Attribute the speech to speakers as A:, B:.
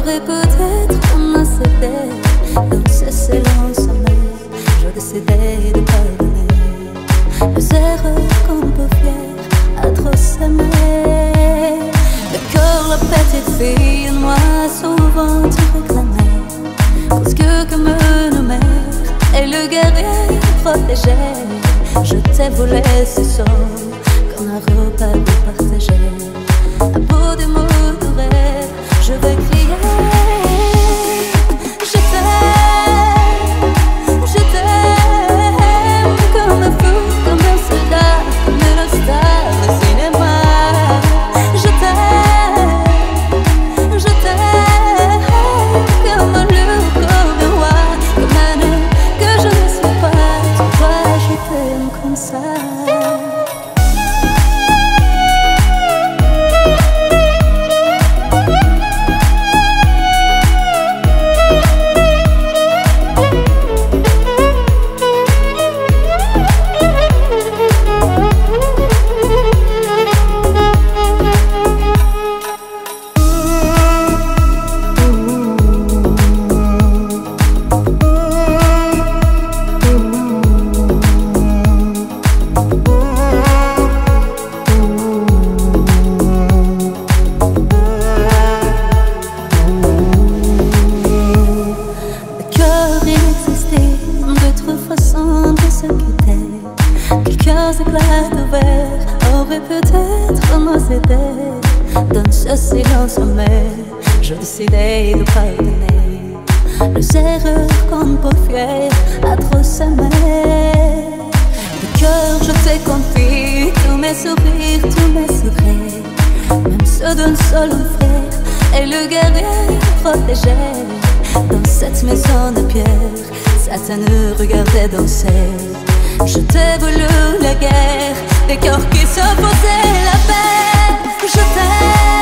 A: aurait peut-être commencé dans ce silence sommeil. Je décidais de pardonner les erreurs qu'on peut faire à trop s'aimer. D'accord, la petite fille en moi, souvent tu réclamais parce que comme une mère et le guerrier protégé, je t'ai volé ce sort comme un repas de partager. À bout des mots de rêve, je vais crier je t'aime comme un fou, comme un soldat, comme une star de cinéma. Je t'aime comme un loup, comme un roi, comme un homme que je ne suis pas. Toi, je t'aime comme ça. Quelques éclats de verre auraient peut-être nous aidé. Dans ce silence sommeil, je décidais de pardonner les erreurs qu'on peut faire à trop s'aimer. De cœur, je te confie tous mes sourires, tous mes secrets, même ceux d'un seul frère et le guerrier protégé. Dans cette maison de pierre, Satan nous regardait danser. Je t'ai voulu la guerre, des cœurs qui s'opposaient, la paix. Je t'aime.